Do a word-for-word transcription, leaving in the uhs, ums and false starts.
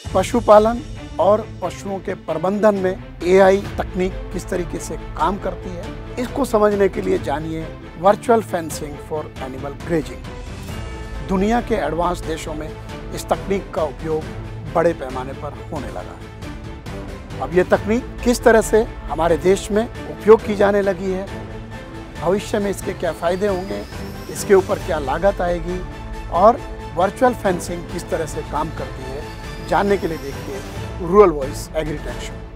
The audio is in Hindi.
पशुपालन और पशुओं के प्रबंधन में एआई तकनीक किस तरीके से काम करती है, इसको समझने के लिए जानिए virtual fencing for animal grazing. दुनिया के एडवांस देशों में इस तकनीक का उपयोग बड़े पैमाने पर होने लगा है। अब ये तकनीक किस तरह से हमारे देश में उपयोग की जाने लगी है, भविष्य में इसके क्या फ़ायदे होंगे, इसके ऊपर क्या लागत आएगी और वर्चुअल फेंसिंग किस तरह से काम करती है, जानने के लिए देखिए रूरल वॉइस एग्रीटेक शो।